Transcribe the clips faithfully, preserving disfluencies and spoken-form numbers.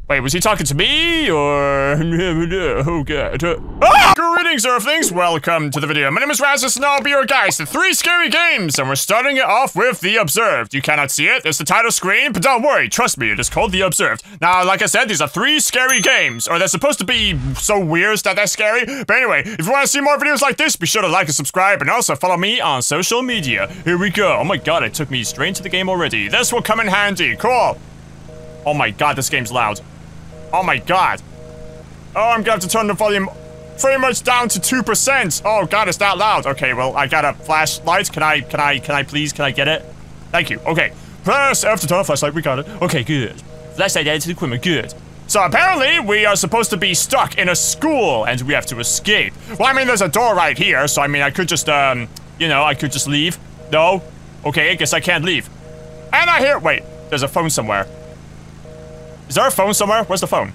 Wait, was he talking to me, or... Oh, God. Ah! Greetings, Earthlings! Welcome to the video. My name is Rasmus, and I'll be your guide to three scary games, and we're starting it off with The Observed. You cannot see it, it's the title screen, but don't worry, trust me, it is called The Observed. Now, like I said, these are three scary games, or they're supposed to be so weird that they're scary, but anyway, if you want to see more videos like this, be sure to like and subscribe, and also follow me on social media. Here we go. Oh my God, it took me straight into the game already. This will come in handy. Cool. Oh my God, this game's loud. Oh my God. Oh, I'm gonna have to turn the volume pretty much down to two percent. Oh God, it's that loud. Okay, well, I got a flashlight. Can I, can I, can I please, can I get it? Thank you. Okay. Press F to turn on flashlight. We got it. Okay, good. Flashlight added to the equipment. Good. So apparently, we are supposed to be stuck in a school, and we have to escape. Well, I mean, there's a door right here, so I mean, I could just, um, you know, I could just leave. No? Okay, I guess I can't leave. And I hear- wait, there's a phone somewhere. Is there a phone somewhere? Where's the phone?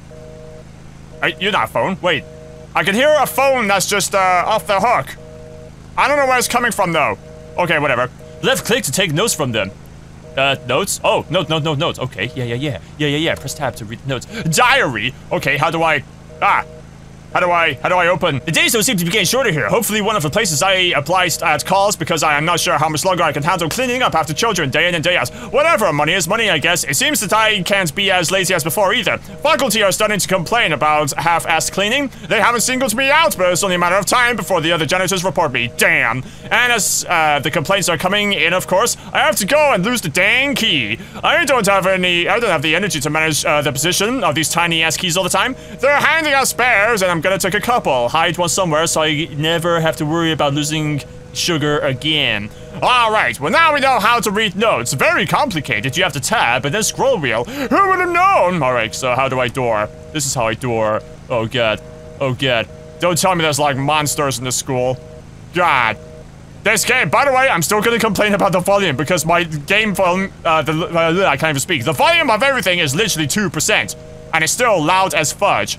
Hey, you're not a phone. Wait. I can hear a phone that's just, uh, off the hook. I don't know where it's coming from, though. Okay, whatever. Left click to take notes from them. Uh, notes? Oh, note, note, note, notes. Okay, yeah, yeah, yeah. Yeah, yeah, yeah. Press tab to read the notes. Diary! Okay, how do I... Ah. How do I, how do I open? The days don't seem to be getting shorter here. Hopefully one of the places I apply at calls because I am not sure how much longer I can handle cleaning up after children day in and day out. Whatever, money is money, I guess. It seems that I can't be as lazy as before either. Faculty are starting to complain about half-assed cleaning. They haven't singled me out, but it's only a matter of time before the other janitors report me. Damn. And as uh, the complaints are coming in, of course, I have to go and lose the dang key. I don't have any, I don't have the energy to manage uh, the position of these tiny-ass keys all the time. They're handing out spares, and I'm gonna take a couple, hide one somewhere so I never have to worry about losing sugar again. Alright, well now we know how to read notes. Very complicated. You have to tab and then scroll wheel. Who would have known? Alright, so how do I door? This is how I door. Oh God. Oh God. Don't tell me there's like monsters in this school. God. This game, by the way, I'm still gonna complain about the volume because my game volume, uh, the, uh, I can't even speak. The volume of everything is literally two percent and it's still loud as fudge.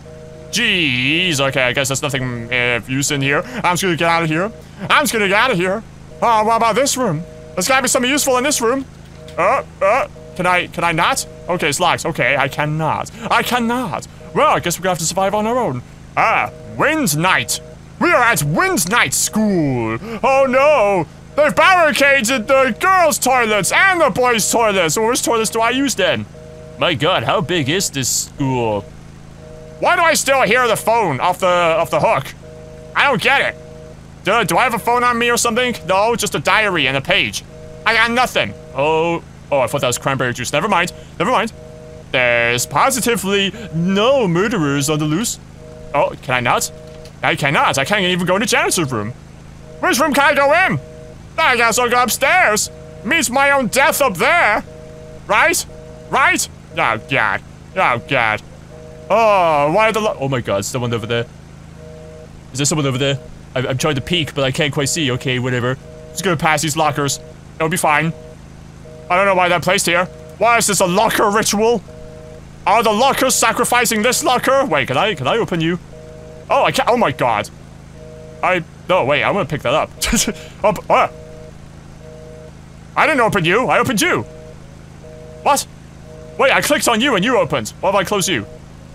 Jeez, okay, I guess there's nothing uh, of use in here. I'm just gonna get out of here. I'm just gonna get out of here. Oh, what about this room? There's gotta be something useful in this room. Uh, uh, can I, can I not? Okay, it's locked. Okay, I cannot. I cannot. Well, I guess we're gonna have to survive on our own. Ah, Wind Night. We are at Wind Night School. Oh no, they've barricaded the girls' toilets and the boys' toilets. So which toilets do I use then? My God, how big is this school? Why do I still hear the phone off the off the hook? I don't get it. Do, do I have a phone on me or something? No, just a diary and a page. I got nothing. Oh, oh, I thought that was cranberry juice. Never mind. Never mind. There's positively no murderers on the loose. Oh, can I not? I cannot. I can't even go in the janitor's room. Which room can I go in? I guess I'll go upstairs. Meets my own death up there. Right? Right? Oh, God. Oh, God. Oh, why are the lo- Oh my God, someone over there. Is there someone over there? I I'm trying to peek, but I can't quite see. Okay, whatever. Just gonna pass these lockers. It'll be fine. I don't know why they're placed here. Why is this a locker ritual? Are the lockers sacrificing this locker? Wait, can I, can I open you? Oh, I can't- oh my God. I- no, wait, I'm gonna pick that up. Up- oh. I didn't open you, I opened you. What? Wait, I clicked on you and you opened. What if I close you?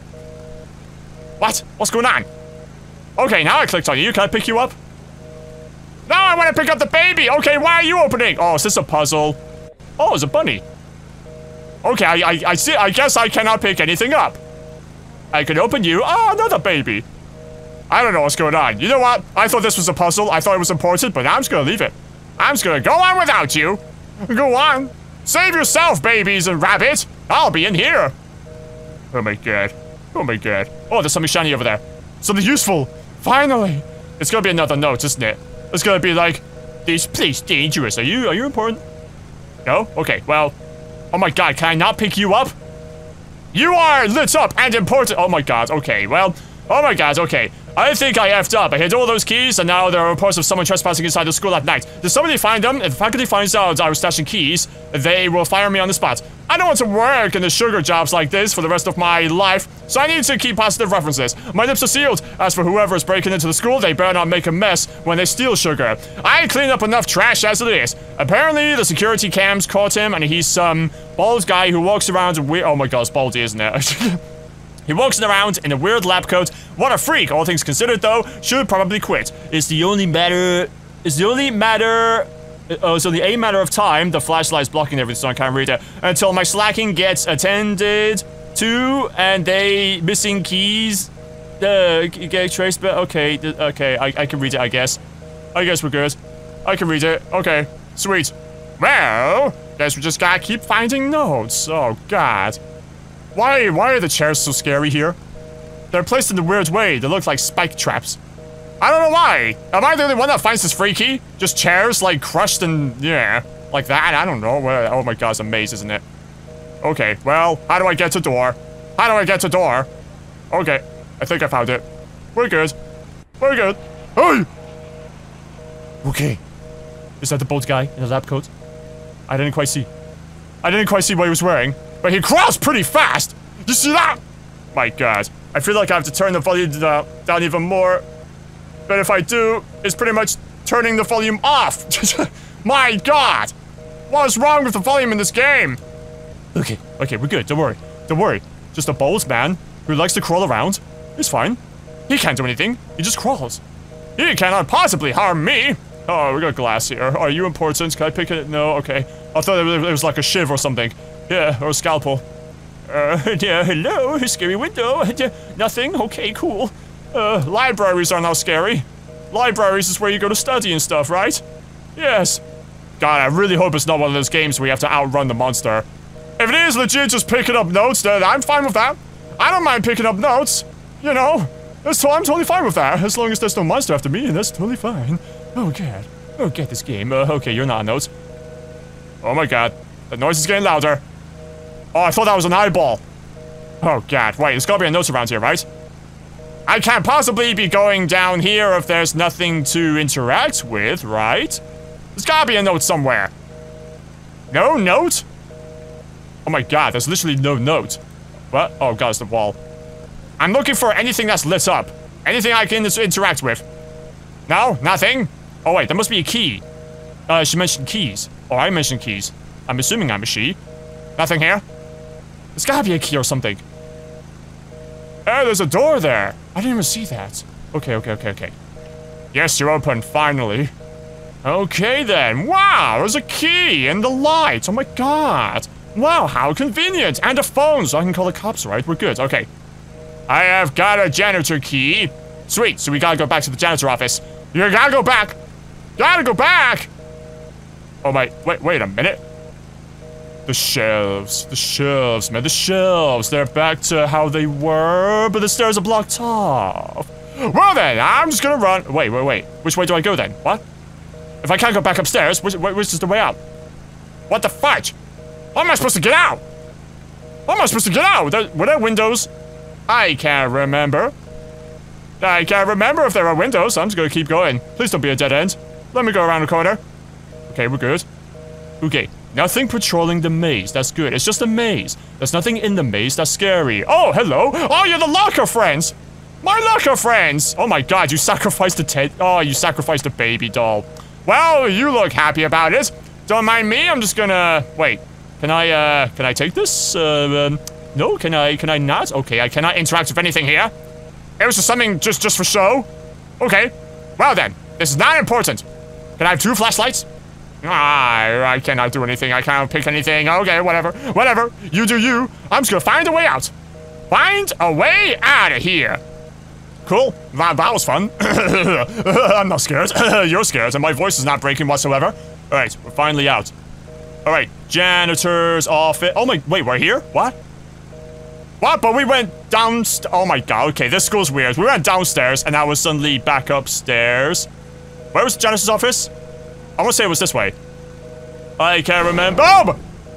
What? What's going on? Okay, now I clicked on you. Can I pick you up? No, I want to pick up the baby. Okay, why are you opening? Oh, is this a puzzle? Oh, it's a bunny. Okay, I, I, I see. I guess I cannot pick anything up. I can open you. Oh, another baby. I don't know what's going on. You know what? I thought this was a puzzle. I thought it was important, but I'm just gonna leave it. I'm just gonna go on without you. Go on. Save yourself, babies and rabbits. I'll be in here. Oh my God. Oh my God. Oh, there's something shiny over there. Something useful. Finally. It's gonna be another note, isn't it? It's gonna be like, this place dangerous. Are you, are you important? No? Okay, well. Oh my God, can I not pick you up? You are lit up and important. Oh my God, okay, well. Oh my God, okay. I think I effed up. I hid all those keys, and now there are reports of someone trespassing inside the school at night. Did somebody find them? If the faculty finds out I was stashing keys, they will fire me on the spot. I don't want to work in the sugar jobs like this for the rest of my life, so I need to keep positive references. My lips are sealed. As for whoever is breaking into the school, they better not make a mess when they steal sugar. I clean up enough trash as it is. Apparently, the security cams caught him, and he's some bald guy who walks around with- oh my God, it's baldy, isn't it? He walks around in a weird lab coat. What a freak! All things considered, though, should probably quit. It's the only matter. It's the only matter. Oh, so the a matter of time. The flashlight's blocking everything, so I can't read it until my slacking gets attended to, and they missing keys. Uh, get traced, but okay, okay, I, I can read it. I guess. I guess we're good. I can read it. Okay, sweet. Well, guess we just gotta keep finding notes. Oh God. Why, why are the chairs so scary here? They're placed in a weird way. They look like spike traps. I don't know why. Am I the only one that finds this freaky? Just chairs, like, crushed and, yeah, like that? I don't know. Oh my God, it's a maze, isn't it? Okay, well, how do I get to door? How do I get to door? Okay, I think I found it. We're good. We're good. Hey! Okay. Is that the bold guy in the lab coat? I didn't quite see. I didn't quite see what he was wearing. But he crawls pretty fast! You see that? My God. I feel like I have to turn the volume down, down even more. But if I do, it's pretty much turning the volume off. My God! What is wrong with the volume in this game? Okay, okay, we're good. Don't worry. Don't worry. Just a bold man who likes to crawl around. It's fine. He can't do anything. He just crawls. He cannot possibly harm me. Oh, we got glass here. Are you important? Can I pick it? No, okay. I thought it was like a shiv or something. Yeah, or a scalpel. Uh, yeah, hello, scary window. Nothing? Okay, cool. Uh, libraries are now scary. Libraries is where you go to study and stuff, right? Yes. God, I really hope it's not one of those games where you have to outrun the monster. If it is legit just picking up notes, then I'm fine with that. I don't mind picking up notes. You know, that's I'm totally fine with that. As long as there's no monster after me, and that's totally fine. Oh, God. Oh, get this game. Uh, okay, you're not on notes. Oh, my God. The noise is getting louder. Oh, I thought that was an eyeball. Oh, God. Wait, there's gotta be a note around here, right? I can't possibly be going down here if there's nothing to interact with, right? There's gotta be a note somewhere. No note? Oh, my God. There's literally no note. What? Oh, God, it's the wall. I'm looking for anything that's lit up. Anything I can interact with. No? Nothing? Oh, wait. There must be a key. Uh, she mentioned keys. Oh, I mentioned keys. I'm assuming I'm a she. Nothing here? There's gotta be a key or something. Oh, there's a door there. I didn't even see that. Okay, okay, okay, okay. Yes, you're open, finally. Okay, then. Wow, there's a key and the light. Oh, my God. Wow, how convenient. And a phone, so I can call the cops, right? We're good. Okay. I have got a janitor key. Sweet, so we gotta go back to the janitor office. You gotta go back. Gotta go back. Oh, my. Wait, wait a minute. The shelves, the shelves, man, the shelves. They're back to how they were, but the stairs are blocked off. Well then, I'm just gonna run. Wait, wait, wait. Which way do I go then? What? If I can't go back upstairs, which, which is the way out? What the fudge? How am I supposed to get out? How am I supposed to get out? There, were there windows? I can't remember. I can't remember if there are windows, so I'm just gonna keep going. Please don't be a dead end. Let me go around the corner. Okay, we're good. Okay. Nothing patrolling the maze. That's good. It's just a maze. There's nothing in the maze that's scary. Oh, hello. Oh, you're the locker friends. My locker friends. Oh, my God. You sacrificed the Ted. Oh, you sacrificed the baby doll. Well, you look happy about it. Don't mind me. I'm just gonna... Wait. Can I, uh... Can I take this? Uh, um... No? Can I... Can I not? Okay, I cannot interact with anything here. It was just something just, just for show. Okay. Well, then. This is not important. Can I have two flashlights? Ah, I cannot do anything. I can't pick anything. Okay, whatever. Whatever. You do you. I'm just gonna find a way out. Find a way out of here. Cool. That, that was fun. I'm not scared. You're scared, and my voice is not breaking whatsoever. Alright, we're finally out. Alright, janitor's office. Oh my, wait, we're here? What? What? But we went downstairs. Oh my God, okay, this school's weird. We went downstairs, and now we're suddenly back upstairs. Where was the janitor's office? I want to say it was this way. I can't remember. Oh!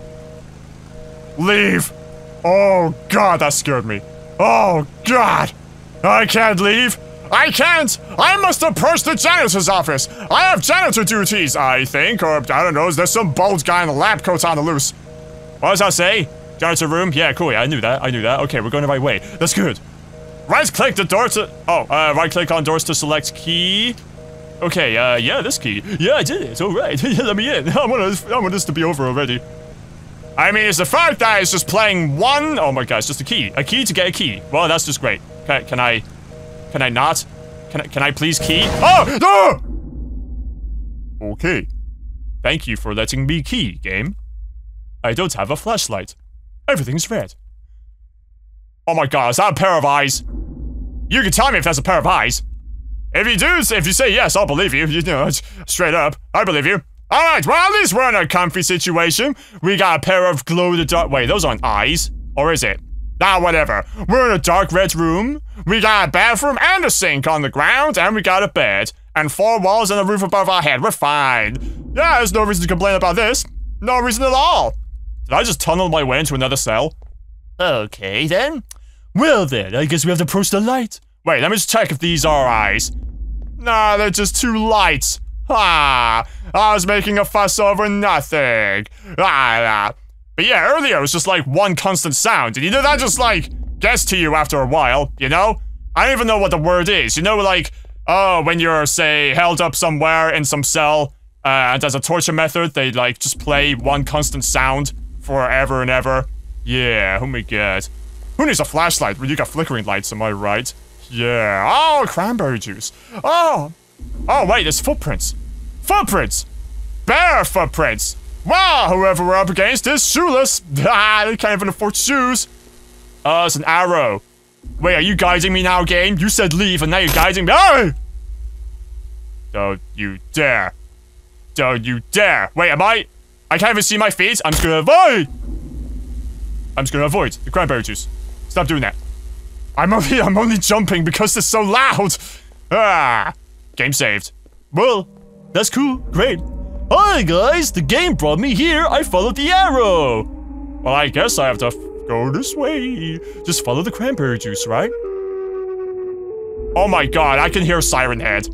Leave. Oh, God, that scared me. Oh, God. I can't leave. I can't. I must approach the janitor's office. I have janitor duties, I think. Or, I don't know, there's some bald guy in a lab coat on the loose. What does that say? Janitor room? Yeah, cool. Yeah, I knew that. I knew that. Okay, we're going the right way. That's good. Right-click the door to... Oh, uh, right-click on doors to select key. Okay, uh, yeah, this key. Yeah, I did it. All right. Let me in. I want this, I want this to be over already. I mean, it's the fact that it's just playing one. Oh my god, it's just a key. A key to get a key. Well, that's just great. Can, can I... Can I not? Can I, can I please key? Oh! No! Okay. Thank you for letting me key, game. I don't have a flashlight. Everything's red. Oh my god, is that a pair of eyes? You can tell me if that's a pair of eyes. If you do, if you say yes, I'll believe you. You know, straight up. I believe you. Alright, well, at least we're in a comfy situation. We got a pair of glow-in-the-dark- wait, those aren't eyes. Or is it? Ah, whatever. We're in a dark red room. We got a bathroom and a sink on the ground, and we got a bed. And four walls and a roof above our head. We're fine. Yeah, there's no reason to complain about this. No reason at all. Did I just tunnel my way into another cell? Okay, then. Well then, I guess we have to approach the light. Wait, let me just check if these are eyes. Nah, they're just two lights. Ah, I was making a fuss over nothing. Ah, but yeah, earlier it was just like one constant sound, and you know that just like gets to you after a while, you know? I don't even know what the word is, you know, like, oh, when you're, say, held up somewhere in some cell, uh, and as a torture method, they like just play one constant sound forever and ever. Yeah, oh my god. Who needs a flashlight when you got flickering lights, am I right? Yeah, oh, cranberry juice. Oh, oh wait, there's footprints. Footprints! Bear footprints! Wow, whoever we're up against is shoeless. Ah, they can't even afford shoes. Uh, it's an arrow. Wait, are you guiding me now, game? You said leave, and now you're guiding me. Hey! Don't you dare. Don't you dare. Wait, am I? I can't even see my feet. I'm just gonna avoid. I'm just gonna avoid the cranberry juice. Stop doing that. I'm only, I'm only jumping because it's so loud. Ah, game saved. Well, that's cool. Great. Hi guys, the game brought me here. I followed the arrow. Well, I guess I have to go this way. Just follow the cranberry juice, right? Oh my god, I can hear Siren Head.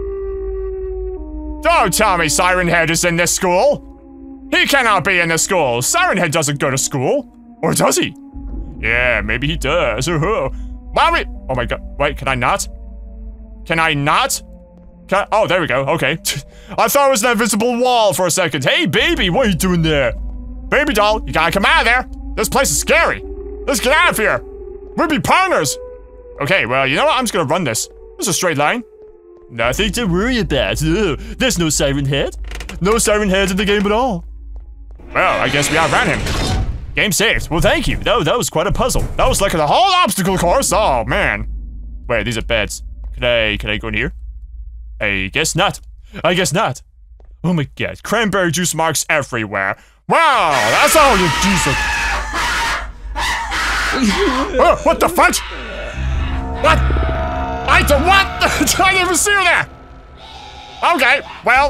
Don't tell me Siren Head is in this school. He cannot be in this school. Siren Head doesn't go to school. Or does he? Yeah, maybe he does. Mommy! Oh my god. Wait, can I not? Can I not? Can I oh, there we go. Okay. I thought it was an invisible wall for a second. Hey, baby, what are you doing there? Baby doll, you gotta come out of there. This place is scary. Let's get out of here. We'll be partners. Okay, well, you know what? I'm just gonna run this. This is a straight line. Nothing to worry about. Ugh. There's no Siren Head. No Siren Heads in the game at all. Well, I guess we outran him. Game saved. Well, thank you. That, that was quite a puzzle. That was like the whole obstacle course. Oh, man. Wait, these are beds. Can I, can I go in here? I guess not. I guess not. Oh my god. Cranberry juice marks everywhere. Wow, that's all you Jesus. Oh, what the fudge? What? I don't what? I didn't even see her there. Okay, well.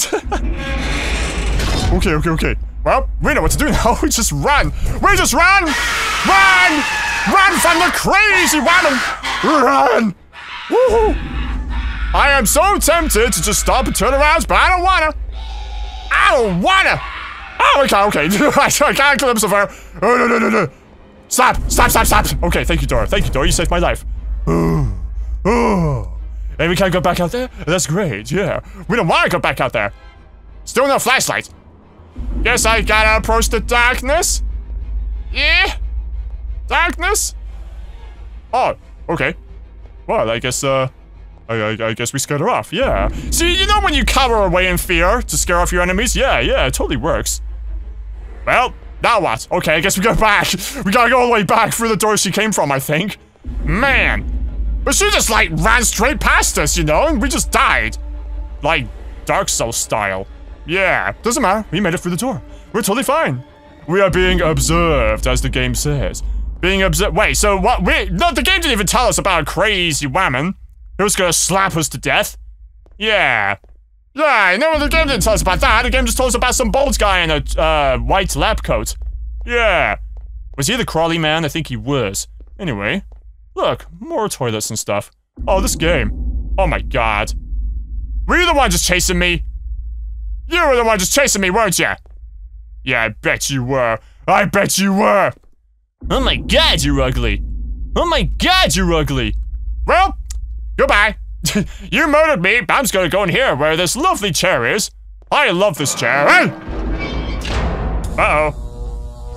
okay, okay, okay. Well, we know what to do now. We just run. We just run! Run! Run from the crazy woman! Run! Woohoo! I am so tempted to just stop and turn around, but I don't wanna. I don't wanna! Oh, okay, okay. I got a glimpse of her. Oh, no, no, no, no. Stop! Stop, stop, stop! Okay, thank you, Dora. Thank you, Dora. You saved my life. Oh. Oh. And we can't go back out there? That's great, yeah. We don't want to go back out there. Still no flashlight. Guess I gotta approach the darkness? Yeah? Darkness? Oh, okay. Well, I guess, uh... I, I, I guess we scared her off, yeah. See, you know when you cower away in fear to scare off your enemies? Yeah, yeah, it totally works. Well, now what? Okay, I guess we go back. We gotta go all the way back through the door she came from, I think. Man. But she just, like, ran straight past us, you know, and we just died. Like, Dark Souls style. Yeah, doesn't matter. We made it through the door. We're totally fine. We are being observed, as the game says. Being observed. Wait, so what? We no, the game didn't even tell us about a crazy woman who was gonna slap us to death. Yeah. Yeah, no, the game didn't tell us about that. The game just told us about some bald guy in a uh, white lab coat. Yeah. Was he the crawly man? I think he was. Anyway. Look, more toilets and stuff. Oh, this game. Oh my god. Were you the one just chasing me? You were the one just chasing me, weren't you? Yeah, I bet you were. I bet you were. Oh my god, you're ugly. Oh my god, you're ugly. Well, goodbye. You murdered me, but I'm just gonna go in here where this lovely chair is. I love this chair. Hey! Uh-oh.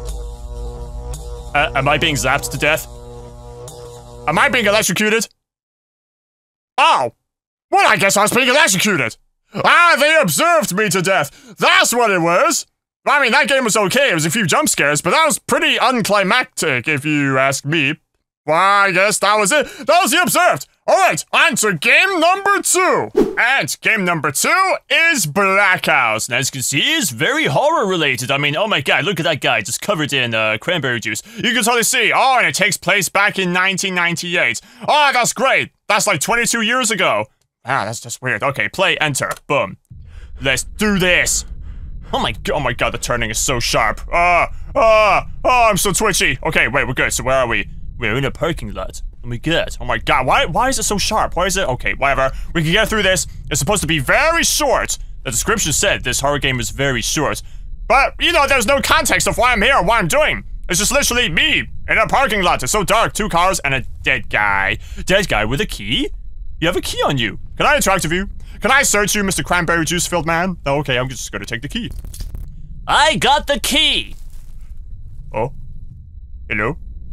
Uh, am I being zapped to death? Am I being electrocuted? Oh! Well, I guess I was being electrocuted! Ah, they observed me to death! That's what it was! I mean, that game was okay, it was a few jump scares, but that was pretty unclimactic, if you ask me. Well, I guess that was it. That was the observed! Alright, on to game number two! And game number two is Black House. And as you can see, it's very horror related. I mean, oh my god, look at that guy just covered in uh, cranberry juice. You can totally see. Oh, and it takes place back in nineteen ninety-eight. Oh, that's great. That's like twenty-two years ago. Ah, that's just weird. Okay, play, enter. Boom. Let's do this. Oh my god, oh my god, the turning is so sharp. Ah, ah, oh, I'm so twitchy. Okay, wait, we're good. So where are we? We're in a parking lot. Let me get. Oh my god, why why is it so sharp? Why is it? Okay, whatever. We can get through this. It's supposed to be very short. The description said this horror game is very short. But, you know, there's no context of why I'm here or what I'm doing. It's just literally me in a parking lot. It's so dark. Two cars and a dead guy. Dead guy with a key? You have a key on you. Can I interact with you? Can I search you, Mister Cranberry Juice-filled man? Oh, okay, I'm just gonna take the key. I got the key! Oh? Hello?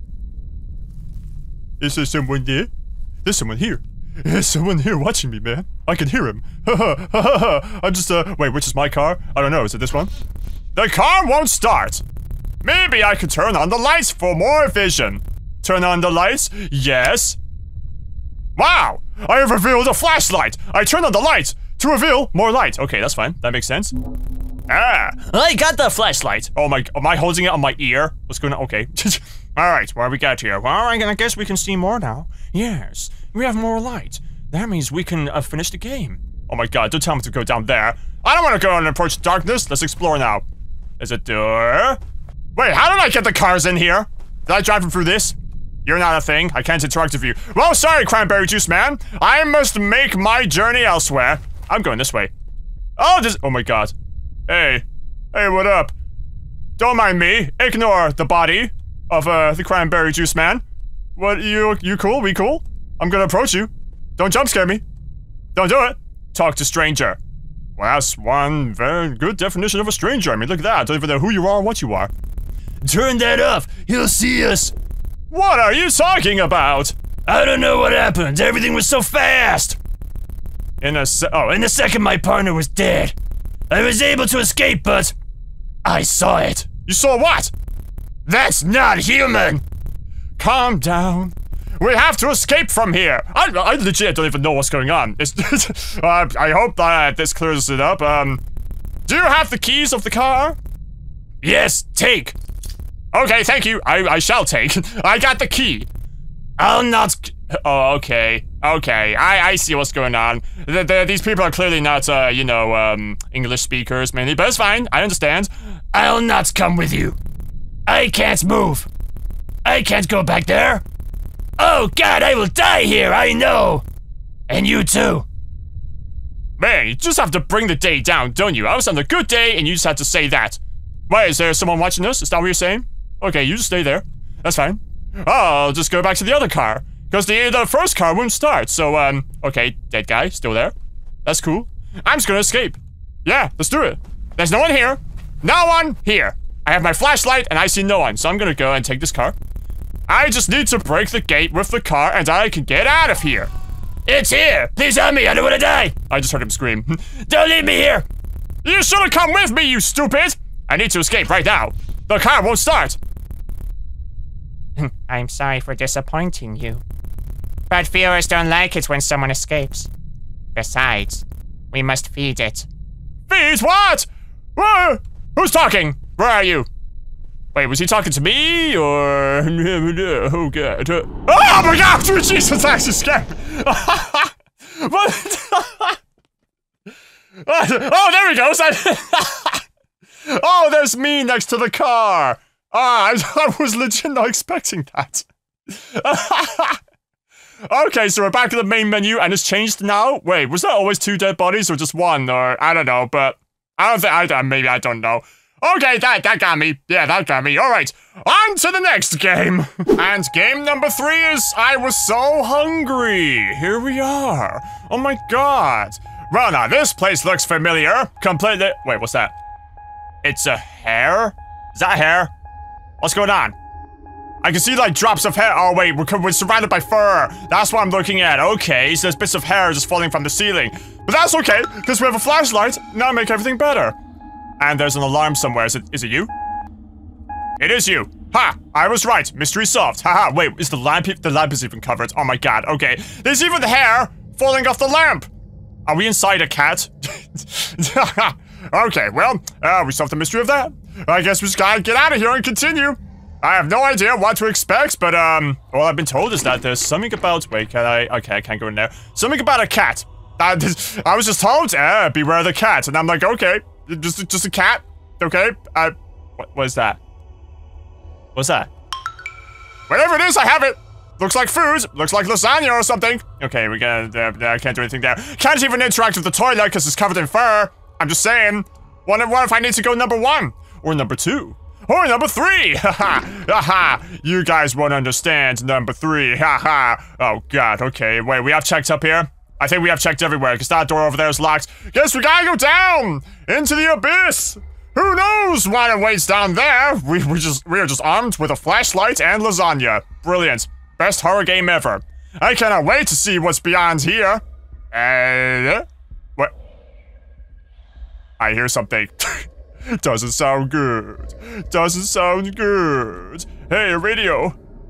Is there someone there? There's someone here. There's someone here watching me, man. I can hear him. I'm just, uh, wait, which is my car? I don't know, is it this one? The car won't start. Maybe I could turn on the lights for more vision. Turn on the lights? Yes. Wow! I have revealed a flashlight! I turn on the lights to reveal more light. Okay, that's fine. That makes sense. Ah! I got the flashlight! Oh my, am I holding it on my ear? What's going on? Okay. Alright, what we got here? Well, I guess we can see more now. Yes, we have more light. That means we can uh, finish the game. Oh my god, don't tell me to go down there. I don't want to go and approach darkness. Let's explore now. There's a door. Wait, how did I get the cars in here? Did I drive them through this? You're not a thing. I can't interact with you. Well, sorry, Cranberry Juice Man. I must make my journey elsewhere. I'm going this way. Oh, this- oh my god. Hey. Hey, what up? Don't mind me. Ignore the body of, uh, the Cranberry Juice Man. What, you- you cool? We cool? I'm gonna approach you. Don't jump scare me. Don't do it. Talk to stranger. Well, that's one very good definition of a stranger. I mean, look at that. I don't even know who you are or what you are. Turn that off. He'll see us. What are you talking about? I don't know what happened. Everything was so fast. In a se- oh, In a second, my partner was dead. I was able to escape, but I saw it. You saw what? That's not human. Calm down. We have to escape from here. I, I legit don't even know what's going on. It's, uh, I hope that this clears it up. Um, do you have the keys of the car? Yes, take. Okay, thank you. I, I shall take. I got the key. I'll not. Oh, okay. Okay, I, I see what's going on. The, the, these people are clearly not, uh, you know, um, English speakers mainly, but it's fine. I understand. I'll not come with you. I can't move. I can't go back there. Oh god, I will die here, I know. And you too. Man, you just have to bring the day down, don't you? I was on a good day, and you just had to say that. Wait, is there someone watching us? Is that what you're saying? Okay, you just stay there. That's fine. Oh, I'll just go back to the other car. Because the, the first car wouldn't start, so, um, okay, dead guy, still there. That's cool. I'm just gonna escape. Yeah, let's do it. There's no one here. No one here. I have my flashlight, and I see no one, so I'm gonna go and take this car. I just need to break the gate with the car, and I can get out of here. It's here! Please help me, I don't wanna die! I just heard him scream. Don't leave me here! You should've come with me, you stupid! I need to escape right now. The car won't start. I'm sorry for disappointing you. But viewers don't like it when someone escapes. Besides, we must feed it. Feed what? Whoa! Who's talking? Where are you? Wait, was he talking to me, or... Oh, God. Oh, my God! Jesus, that actually scared me. What? Oh, there he goes! Oh, there's me next to the car! Ah, I, I was legit not expecting that. Okay, so we're back to the main menu, and it's changed now? Wait, was there always two dead bodies, or just one, or... I don't know, but... I don't think... I, maybe I don't know. Okay, that, that got me. Yeah, that got me. Alright, on to the next game. And game number three is I Was So Hungry. Here we are. Oh my god. Well, now, this place looks familiar. Completely... Wait, what's that? It's a hair? Is that hair? What's going on? I can see like drops of hair. Oh wait, we're, we're surrounded by fur. That's what I'm looking at. Okay, so there's bits of hair just falling from the ceiling. But that's okay, because we have a flashlight. Now make everything better. And there's an alarm somewhere. Is it, is it you? It is you. Ha! I was right. Mystery solved. Haha. Wait, is the lamp? The lamp is even covered. Oh my god. Okay. There's even the hair falling off the lamp. Are we inside a cat? Okay, well, uh, we solved the mystery of that. I guess we just gotta get out of here and continue. I have no idea what to expect, but, um, all I've been told is that there's something about- wait, can I- okay, I can't go in there. Something about a cat. Uh, I was just told, eh, beware the cat, and I'm like, okay, just, just a cat, okay? Uh, what was that? What's that? Whatever it is, I have it! Looks like food, looks like lasagna or something. Okay, we gotta, uh, I can't do anything there. Can't even interact with the toilet because it's covered in fur. I'm just saying. Wonder what if I need to go number one? Or number two? Or number three! Haha! Haha! You guys won't understand number three. Haha! Oh god, okay. Wait, we have checked up here? I think we have checked everywhere, because that door over there is locked. Guess we gotta go down! Into the abyss! Who knows what awaits down there? We, we just we are just armed with a flashlight and lasagna. Brilliant. Best horror game ever. I cannot wait to see what's beyond here. Uh, what? I hear something. Doesn't sound good. Doesn't sound good. Hey, radio.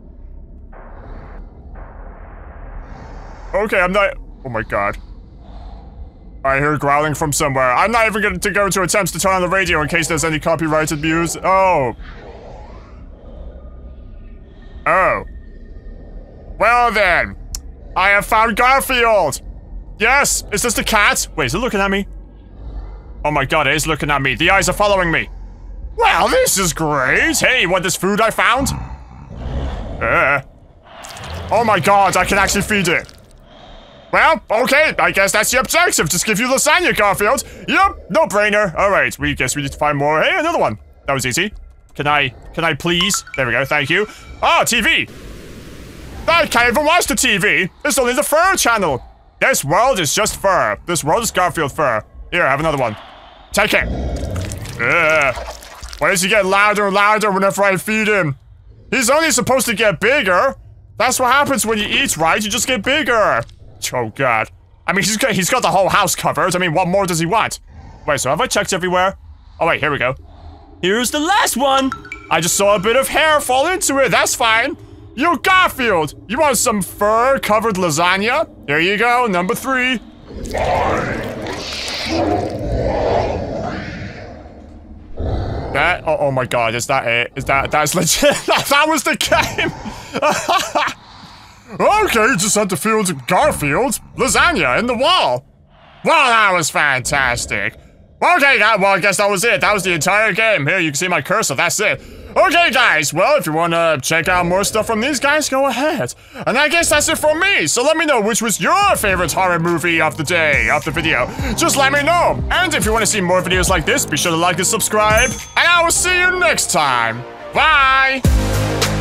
Okay, I'm not. Oh my god. I hear growling from somewhere. I'm not even going to go to attempts to turn on the radio in case there's any copyrighted music. Oh. Oh. Well then. I have found Garfield. Yes. Is this the cat? Wait, is it looking at me? Oh my god, it is looking at me. The eyes are following me. Well, this is great. Hey, you want this food I found? Uh. Oh my god, I can actually feed it. Well, okay, I guess that's the objective. Just give you lasagna, Garfield. Yep, no brainer. Alright, we guess we need to find more. Hey, another one. That was easy. Can I, can I please? There we go, thank you. Oh, T V. I can't even watch the T V. It's only the fur channel. This world is just fur. This world is Garfield fur. Here, have another one. Take it. Ugh. Why does he get louder and louder whenever I feed him? He's only supposed to get bigger. That's what happens when you eat right. You just get bigger. Oh god. I mean, he's got, he's got the whole house covered. I mean, what more does he want? Wait, so have I checked everywhere? Oh wait, here we go. Here's the last one. I just saw a bit of hair fall into it. That's fine. Yo, Garfield, you want some fur-covered lasagna? Here you go, number three. That, oh, oh my god, is that it? Is that, that's legit? That was the game! Okay, just had to field Garfield lasagna in the wall. Well, that was fantastic. Okay, well, I guess that was it. That was the entire game. Here, you can see my cursor. That's it. Okay, guys. Well, if you want to check out more stuff from these guys, go ahead. And I guess that's it from me. So let me know which was your favorite horror movie of the day, of the video. Just let me know. And if you want to see more videos like this, be sure to like and subscribe. And I will see you next time. Bye.